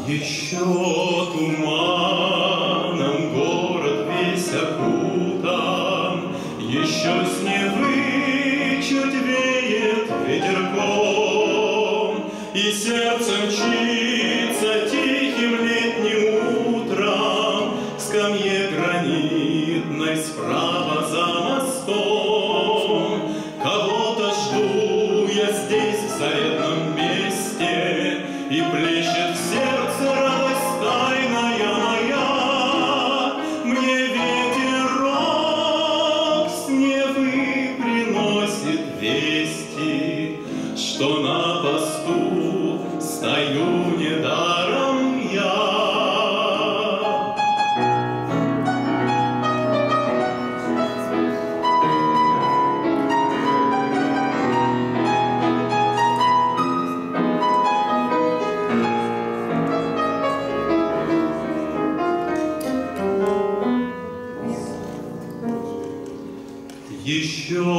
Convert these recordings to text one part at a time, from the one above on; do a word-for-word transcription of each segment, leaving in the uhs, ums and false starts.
Еще туманом город весь окутан, еще с Невы чуть веет ветерком, и сердце мчится тихим летним утром к скамье гранитной справа за мостом. Кого-то жду я здесь, в заветном месте, и плещет в сердце радость тайная моя. Мне ветерок с Невы приносит вести, что на посту стою недаром я. Еще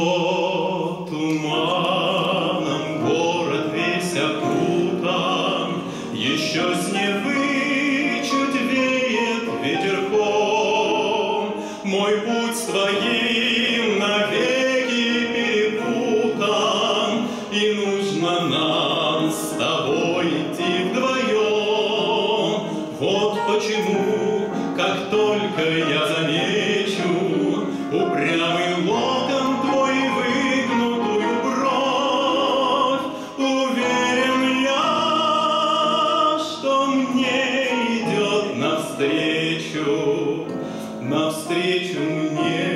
туманом город весь окутан, еще с Невы чуть веет ветерком. Мой путь с твоим навеки перепутан, и нужно нам с тобой идти вдвоем. Вот почему, как только я замечу упрямый локон твой, выгнутую бровь, уверен я, что мне идет навстречу, навстречу мне